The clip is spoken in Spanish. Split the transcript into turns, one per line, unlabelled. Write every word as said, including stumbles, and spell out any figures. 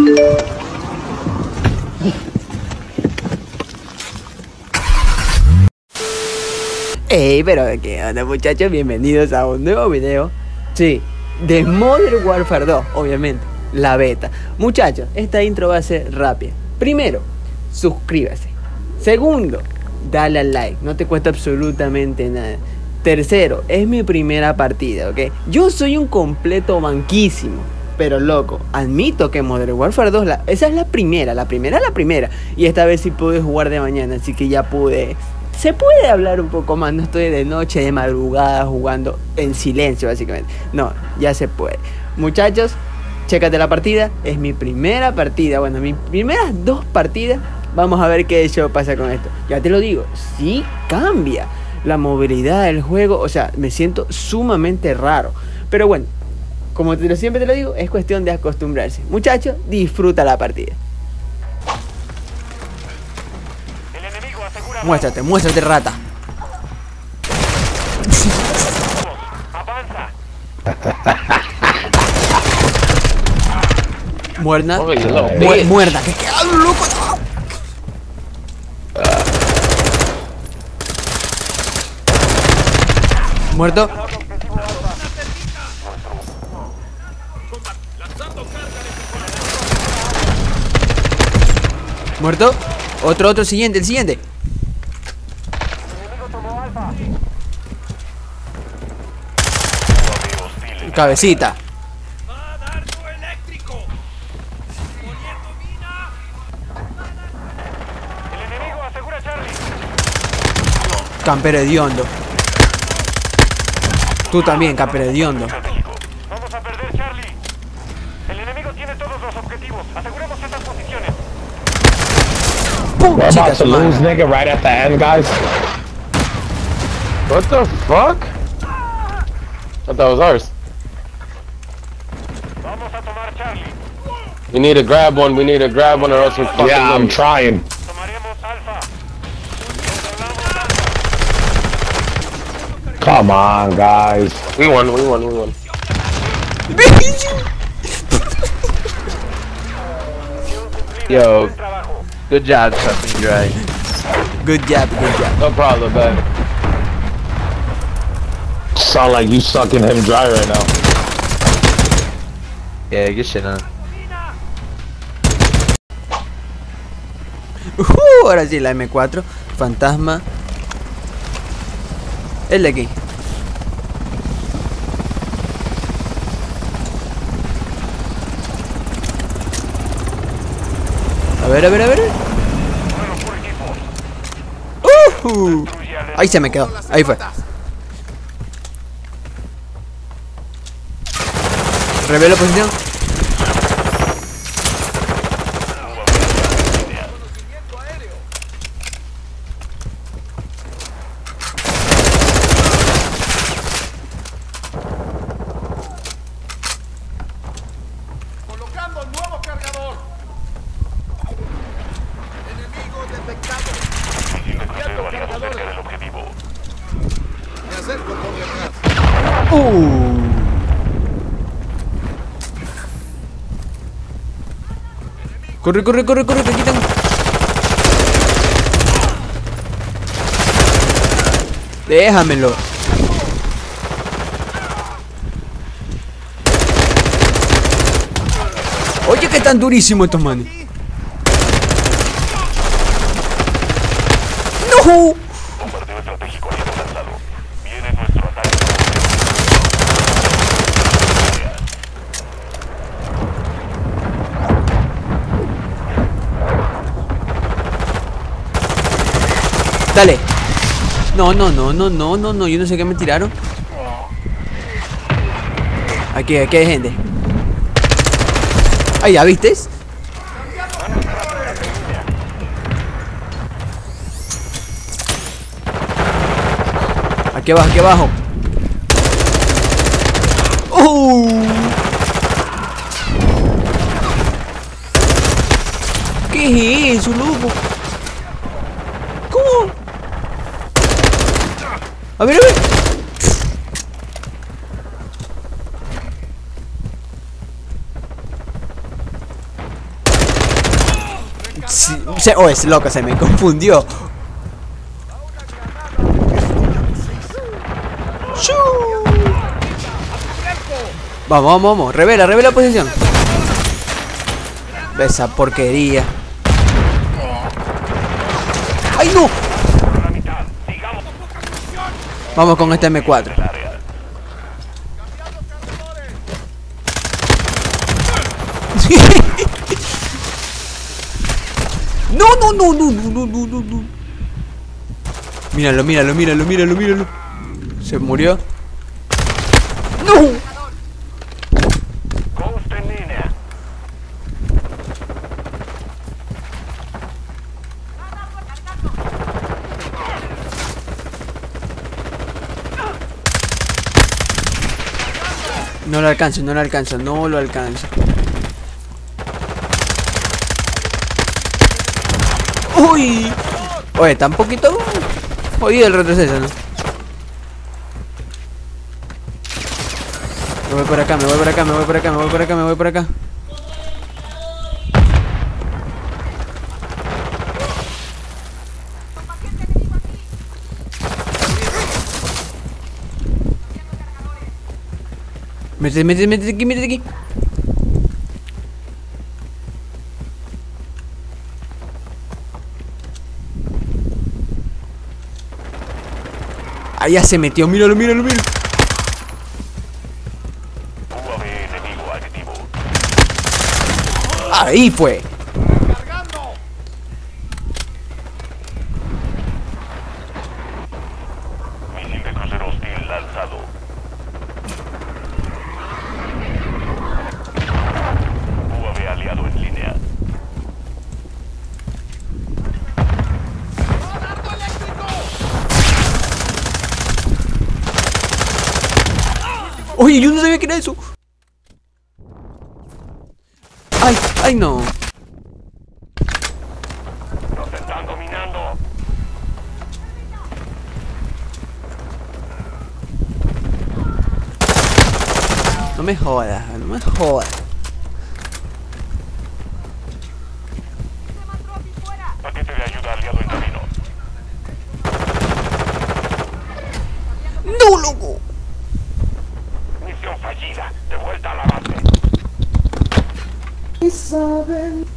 Hey, pero qué onda, muchachos, bienvenidos a un nuevo video. Sí, de Modern Warfare dos, obviamente, la beta. Muchachos, esta intro va a ser rápida. Primero, suscríbase. Segundo, dale al like, no te cuesta absolutamente nada. Tercero, es mi primera partida, ¿ok? Yo soy un completo banquísimo, pero loco, admito que Modern Warfare dos, la, esa es la primera, la primera es la primera. Y esta vez sí pude jugar de mañana, así que ya pude... Se puede hablar un poco más, no estoy de noche, de madrugada, jugando en silencio básicamente. No, ya se puede. Muchachos, chécate la partida, es mi primera partida, bueno, mis primeras dos partidas. Vamos a ver qué show pasa con esto. Ya te lo digo, sí cambia la movilidad del juego, o sea, me siento sumamente raro. Pero bueno, como te lo, siempre te lo digo, es cuestión de acostumbrarse. Muchachos, disfruta la partida. Muéstrate, muéstrate, rata. Muerda. Mu muerda. ¿Qué queda, loco? Muerto. Muerto. Otro, otro, siguiente, el siguiente. Cabecita. Campero hediondo. Tú también, campero hediondo.
Vamos a perder, Charlie. El enemigo tiene todos los objetivos. Aseguremos estas posiciones.
We're about to lose, nigga, right at the end, guys. What the fuck? I thought that was ours.
Vamos a tomar Charlie.
We need to grab one. We need to grab one, or else we fucking. Yeah, I'm trying.
Tomaremos Alfa.
Come on, guys. We won. We won. We won.
Yo, good job, Chucky Dre.
Good job, good job.
No problem, man. Sound like you sucking him dry right now.
Yeah, good shit, huh?
Uh, ahora sí, la eme cuatro. Fantasma. El de aquí. A ver, a ver, a ver. Uh, ahí se me quedó. Ahí fue. Revelo posición.
Colocando nuevo cargador. Enemigo detectado. Enviando cargador del objetivo. Me acerco por detrás.
Uh. Corre, corre, corre, corre, te quitan. Déjamelo. Oye, que tan durísimo estos manes. ¡No!
Bombardeo estratégico ha sido lanzado. Viene nuestro ataque.
Dale. No, no, no, no, no, no, no. Yo no sé qué me tiraron. Aquí, aquí hay gente. Ahí, ¿ya viste? Aquí abajo, aquí abajo. ¡Uh! ¿Qué es eso, loco? ¿Cómo? A ver, a ver. Sí, se, oh, es loco, se me confundió. ¡Shuu! Vamos, vamos, vamos. Revela, revela posición. Esa porquería. ¡Ay, no! Vamos con este eme cuatro. No, no, no, no, no, no, no, no, no. Míralo, míralo, míralo, míralo, míralo. Se murió. ¡No!
Ghost en línea.
No lo alcanzo, no lo alcanzo, no lo alcanzo. ¡Uy! Oye, está un poquito jodido el retroceso, ¿no? Me voy por acá, me voy por acá, me voy por acá, me voy por acá, me voy por acá. Métete, métete, métete aquí, métete aquí. Ahí ya se metió, míralo, míralo, míralo.
U A V enemigo activo.
Ahí fue.
Misil de crucero hostil lanzado. U A V aliado en línea.
Oye, yo no sabía que era eso. Ay, ay, no.
Nos están dominando.
No me jodas, no me jodas.
Paquete de ayuda aliado en camino.
No, loco.
Misión fallida. De vuelta a la base.
Y saben